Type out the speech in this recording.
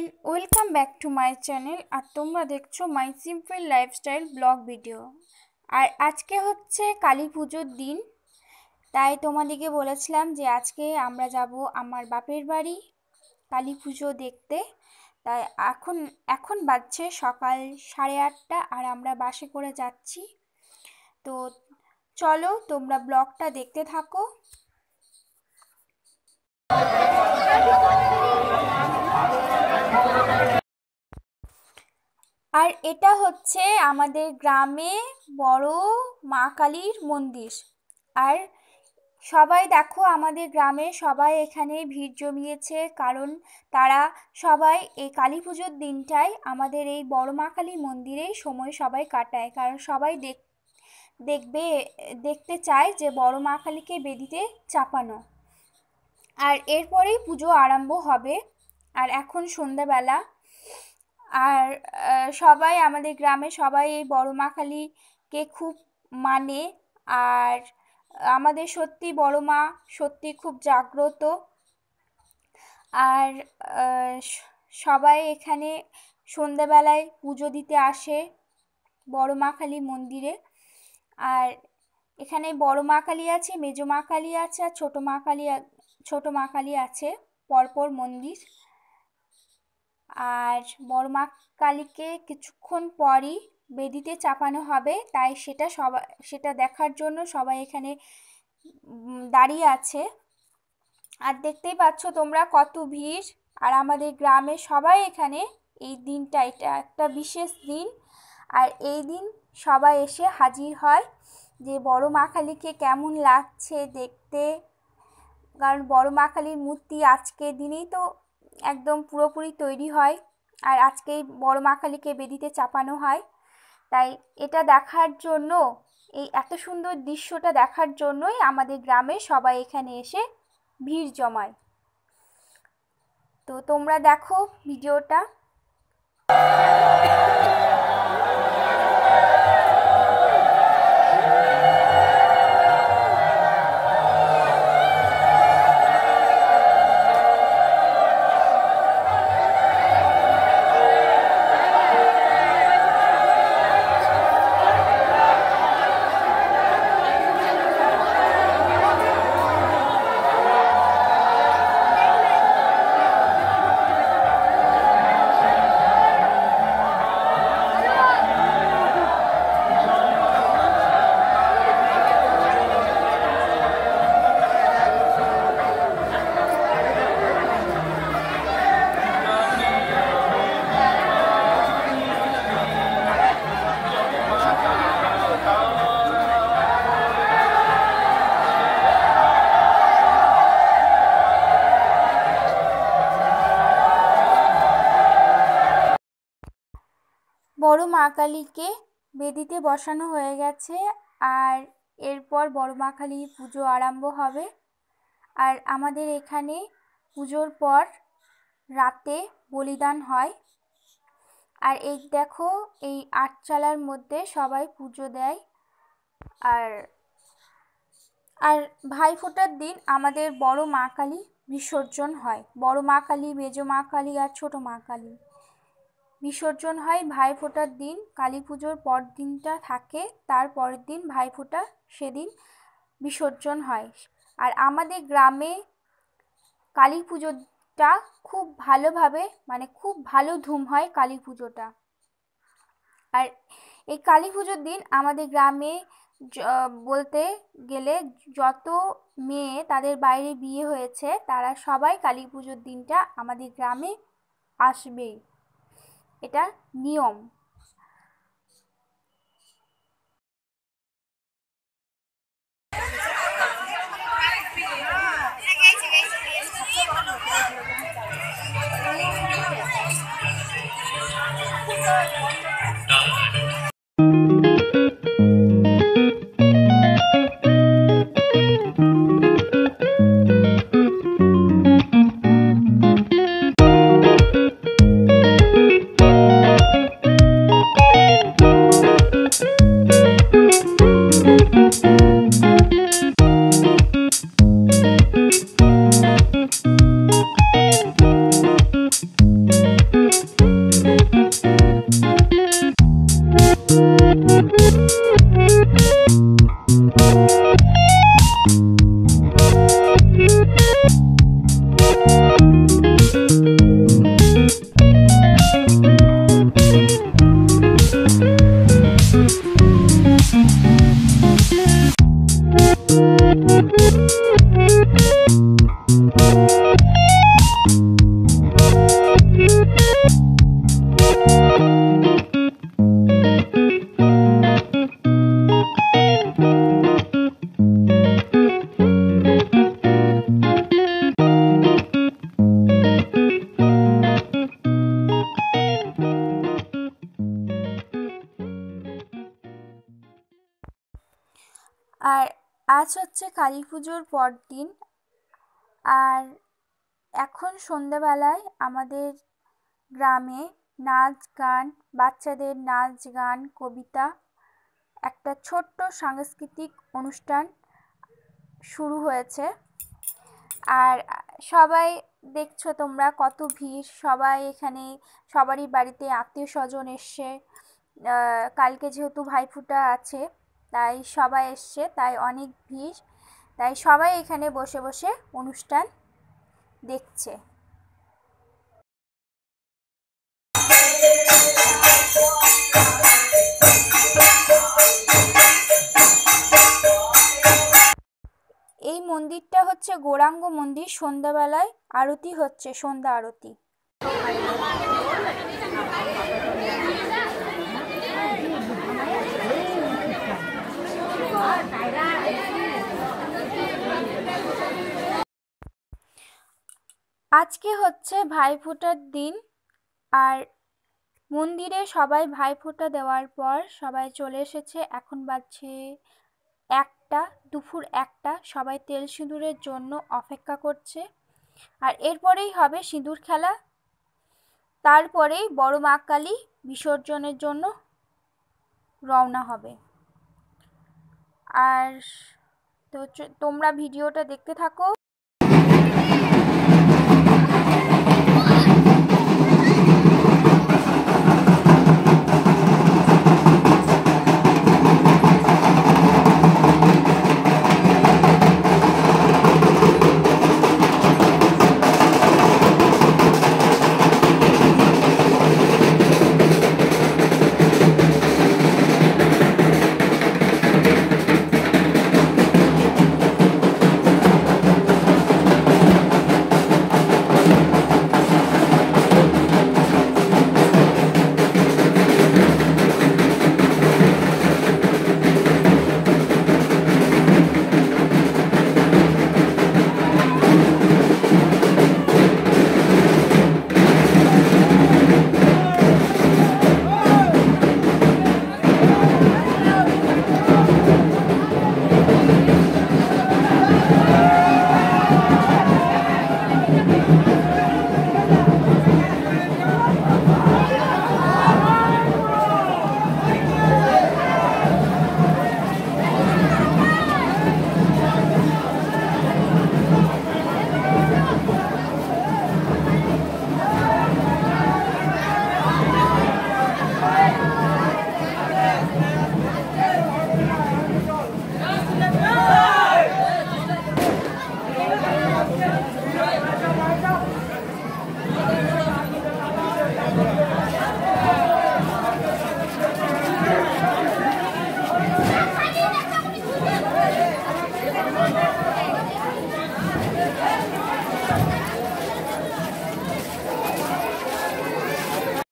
Everyone, welcome back to my channel. আর তোমরা দেখছো my simple lifestyle blog video. আর আজকে হচ্ছে কালী পুজোর দিন, তাই তোমাদেরকে বলেছিলাম যে আজকে আমরা যাব আমার বাপের বাড়ি কালী পুজো দেখতে। তাই এখন বাজছে সকাল 8:30 আর আমরা বাসে করে যাচ্ছি। তো চলো তোমরা ব্লগটা দেখতে থাকো। আর এটা হচ্ছে আমাদের গ্রামে বড় মা কালীর মন্দির। আর সবাই দেখো, আমাদের গ্রামে সবাই এখানে ভিড় জমিয়েছে, কারণ তারা সবাই এই কালী পুজোর দিনটায় আমাদের এই বড় মা কালী মন্দিরেই সময় সবাই কাটায়, কারণ সবাই দেখতে চায় যে বড় মা কালীকে বেদিতে চাপানো। আর এরপরেই পুজো আরম্ভ হবে। আর এখন সন্ধ্যাবেলা। আর সবাই আমাদের গ্রামে সবাই এই বড় মা কালীকে খুব মানে। আর আমাদের সত্যি বড় মা সত্যি খুব জাগ্রত। আর সবাই এখানে সন্ধ্যাবেলায় পুজো দিতে আসে বড় মা কালী মন্দিরে। আর এখানে বড় মা কালী আছে, মেজ মা কালী আছে, আর ছোট মা কালী আছে, পরপর মন্দির। আর বড় মা কালীকে কিছুক্ষণ পরই বেদিতে চাপানো হবে, তাই সেটা দেখার জন্য সবাই এখানে দাঁড়িয়ে আছে। আর দেখতেই পাচ্ছ তোমরা কত ভিড়। আর আমাদের গ্রামে সবাই এখানে এই দিনটা, এটা একটা বিশেষ দিন। আর এই দিন সবাই এসে হাজির হয় যে বড় মা কালীকে কেমন লাগছে দেখতে, কারণ বড় মা কালীর মূর্তি আজকের দিনেই তো একদম পুরোপুরি তৈরি হয়। আর আজকেই বড় মা কালীকে বেদিতে চাপানো হয়। তাই এটা দেখার জন্য, এই এত সুন্দর দৃশ্যটা দেখার জন্যই আমাদের গ্রামে সবাই এখানে এসে ভিড় জমায়। তো তোমরা দেখো ভিডিওটা। বড় মা কালীকে বেদিতে বসানো হয়ে গেছে। আর এরপর বড় মা কালীর পুজো আরম্ভ হবে। আর আমাদের এখানে পুজোর পর রাতে বলিদান হয়। আর এই দেখো, এই আটচালার মধ্যে সবাই পুজো দেয়। আর ভাইফোঁটার দিন আমাদের বড় মা কালী বিসর্জন হয়। বড় মা কালী, মেজ মা কালী আর ছোট মা কালী বিসর্জন হয় ভাইফোঁটার দিন। কালী পুজোর পর দিনটা থাকে, তার পরের দিন ভাইফোঁটা, সেদিন বিসর্জন হয়। আর আমাদের গ্রামে কালী পুজোটা খুব ভালোভাবে, মানে খুব ভালো ধুম হয় কালী পুজোটা। আর এই কালী পুজোর দিন আমাদের গ্রামে বলতে গেলে যত মেয়ে তাদের বাইরে বিয়ে হয়েছে, তারা সবাই কালী পুজোর দিনটা আমাদের গ্রামে আসবেই, এটা নিয়ম। আর আজ হচ্ছে কালী পুজোর পরদিন। আর এখন সন্ধ্যাবেলায় আমাদের গ্রামে নাচ গান, বাচ্চাদের নাচ গান, কবিতা, একটা ছোট্ট সাংস্কৃতিক অনুষ্ঠান শুরু হয়েছে। আর সবাই দেখছো তোমরা কত ভিড়, সবাই এখানে সবারই বাড়িতে আত্মীয় স্বজন এসছে। কালকে যেহেতু ভাইফোঁটা আছে তাই সবাই এসছে, তাই অনেক ভিড়, তাই সবাই এখানে বসে বসে অনুষ্ঠান দেখছে। এই মন্দিরটা হচ্ছে গৌরাঙ্গ মন্দির। সন্ধ্যাবেলায় আরতি হচ্ছে, সন্ধ্যা আরতি। আজকে হচ্ছে ভাইফোঁটার দিন। আর মন্দিরে সবাই ভাইফোঁটা দেওয়ার পর সবাই চলে এসেছে। এখন বাজছে 1টা, দুপুর 1টা। সবাই তেল সিঁদুরের জন্য অপেক্ষা করছে। আর এরপরেই হবে সিঁদুর খেলা, তারপরেই বড় মা কালী বিসর্জনের জন্য রওনা হবে। আর তো তোমরা ভিডিওটা দেখতে থাকো।